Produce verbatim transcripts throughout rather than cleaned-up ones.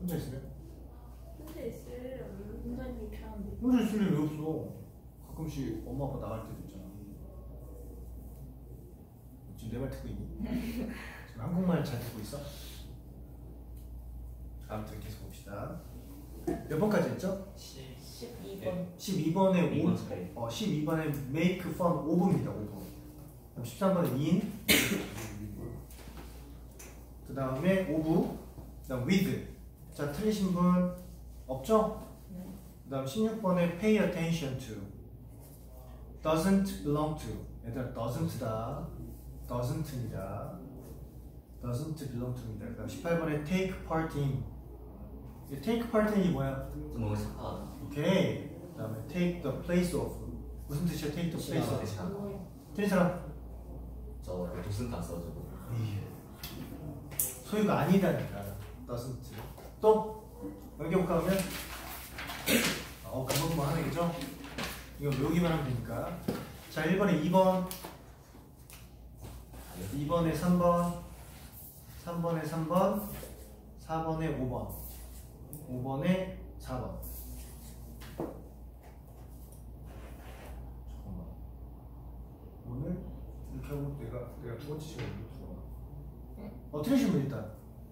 혼자 있으면? 혼자 있을 혼자 있는 게 편한데. 혼자 있을 일이 왜 없어? 가끔씩 엄마 아빠 나갈 때도 있잖아. 지금 내 말 듣고 있니? 지금 한국말 잘 듣고 있어? 아무튼 계속 봅시다. 몇 번까지 했죠? 십이 번. 십이 번에 오, 어, 십이 번에 make fun of입니다. 오브. 십삼 번에 in. 그 다음에 of. 그 다음 with. 자, 틀리신 분 없죠? 네. 그 다음 십육 번에 pay attention to. doesn't belong to. 얘들아 doesn't다. doesn't입니다. doesn't belong to입니다. 그 다음 십팔 번에 take part in. take part in이 뭐야? 너무 착하다. 오케이. 그 다음에 take the place of. 무슨 뜻이야? take the place of. 틀린 사람? 저 도슨탄 써가지고. 소유가 아니다니까. doesn't. 또 넘겨볼까 하면 어 금방금방 하는 거죠? 이거 외우기만 하면 되니까. 자, 일 번에 이 번, 이 번에 삼 번, 삼 번에 삼 번, 사 번에 오 번, 오 번에 사 번. 잠깐만. 오늘 이렇게 하고 내가 내가 두 번째 시간에 들어가. 어, 틀리신 분 일단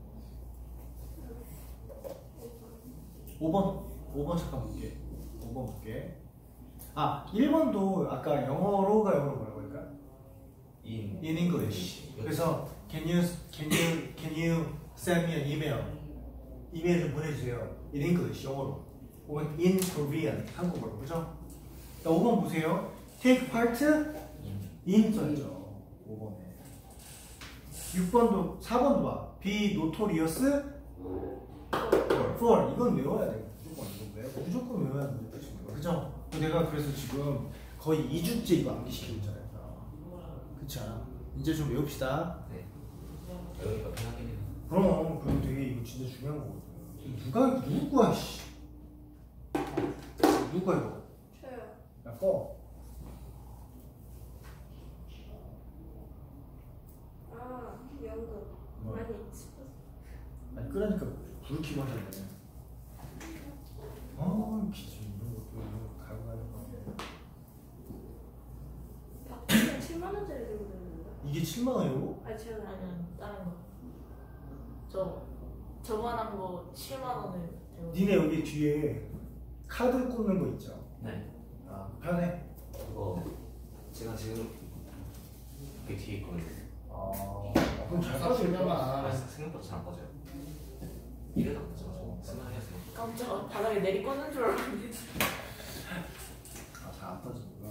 오 번, 오 번 잠깐 볼게. 오 번 볼게. 아, 일 번도 아까 영어로가 영어로 뭐라고 할까? In, In English. 그래서 can you can you can you send me an email? 이메일 좀 보내주세요. In English 영어로. 혹은 in Korean 한국어로, 그죠? 자, 오 번 보세요. Take part in 써있죠. 오 번에. 육 번도 사 번도 봐. Be notorious for. 이건 외워야 돼. 무조건 이거 왜? 무조건 외워야 돼. 그죠? 내가 그래서 지금 거의 이 주째 이거 암기시키고 있잖아요. 그렇지 않아? 이제 좀 외웁시다. 네. 여기가 편하긴 해요. 그럼 그럼 되게 이거 진짜 중요한 거거든. 누가 누구야 씨. 누가 이거? 저요. 야 꺼. 아, 연극. 뭐? 많이 아니 끄라니까 불 켜고 하잖아요. 아 기준 이런 것도 이런 거 갈고 가는 거. 박수는 칠만 원짜리 들고 다니는데. 이게 칠만 원이고? 아, 제가 아니요, 다른 거. 저 저만한 거 칠만 원에 들고. 니네 여기 뒤에 카드 꽂는 거 있죠? 네. 아 편해. 그거 제가 지금 그 뒤에 있거든요. 아 그럼 잘 사 빠질 년만 거야. 안 아, 하면 생각보다 잘 안 빠져요. 이래도 안 빠져가지고 생각해서. 깜짝 바닥에 내리 꽂는 줄 알았는데. 아잘 안 빠지는구나.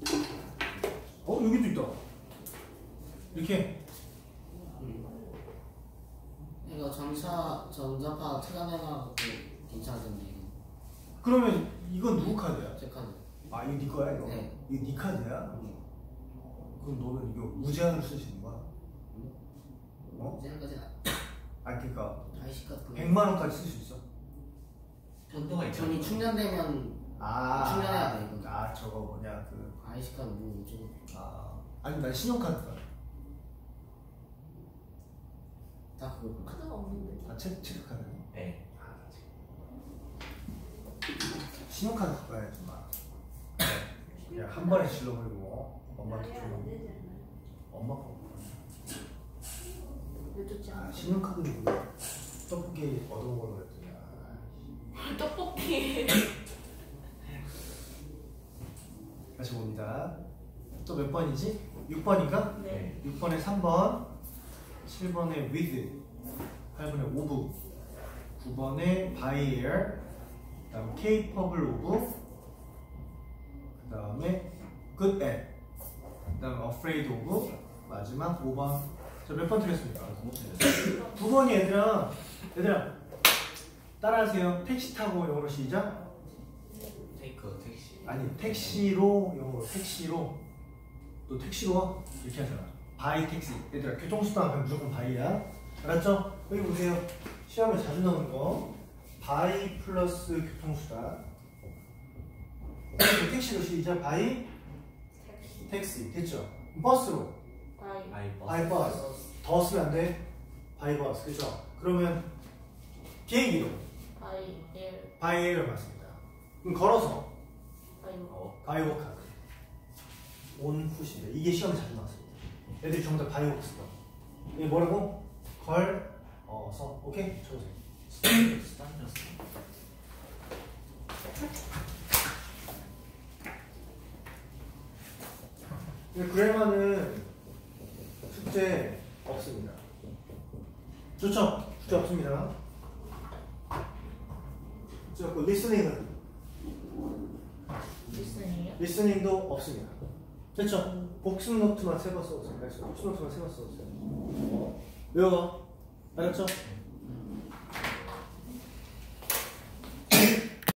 어 여기도 있다. 이렇게. 이거 전차 전자파 차단해놔도 괜찮은데 이거 그러면 이건 누구 카드야? 제 카드. 아 이거 네 거야 이거? 네. 이거 네 카드야? 그럼 너는 이거 무제한으로 쓸 수 있는 거야? 어? 이제까지 아 그니까 아이씨 카드. 백만 원까지 쓸 수 있어? 편도가 있잖아. 전이 충전되면 아 충전해야 돼, 이거. 아 저거 뭐냐 그 아이씨 카드 뭐 어쩌고. 아 아니 난 신용카드다. 다 그거. 카드가 없는데. 아 체, 체크카드. 네. 아 신용카드 갖고 가야지 마. 그냥 한 번에 질러버리고 엄마한테 말이 안 주고 되지 않아요? 엄마 거. 왜 좋지 아 않아? 신용카드는 뭐야? 떡볶이 얻어먹은 거 그랬더니 아, 떡볶이. 다시 봅니다. 또 몇 번이지? 육 번인가? 네. 육 번에 삼 번, 칠 번에 with, 팔 번에 of, 구 번에 by air, 그 다음 capable of, 그 다음에 good at, 그 다음 afraid of, 마지막 오 번. 자, 몇 번 틀렸습니까? 두 번이 얘들아, 얘들아 따라하세요. 택시 타고 영어로 시작. 테이크 택시. 아니 택시로 영어로 택시로. 너 택시로 와? 이렇게 하잖아. 바이 택시. 얘들아 교통수단 앞에 무조건 바이야. 알았죠? 여기 보세요. 시험에 자주 나오는 거. 바이 플러스 교통수단. 택시로 시작. 바이 택시. 택시. 됐죠? 버스로. 바이. 아이 버스. 바이 버스. 더 쓰면 안 돼? 바이 버스. 그죠? 그러면 비행기로. 바이 일 by air 맞습니다. 그럼 걸어서 바이 어. by walk 하기. 온 푸시인데 이게 시험에 자주 나왔습니다. 애들이 전부 다 by walk 쓰고. 이게 뭐라고? 걸, 어, 서. 오케이? 쳐보세요. 스타일이었어. 근데 그래마는 숙제 없습니다. 좋죠? 숙제 없습니다. 숙제 없고 리스닝은? 리스닝이요? 리스닝도 없습니다. 됐죠? 복습 노트만 세 번 써보세요. 복습 노트만 세 번 써보세요. 외워. 알았죠?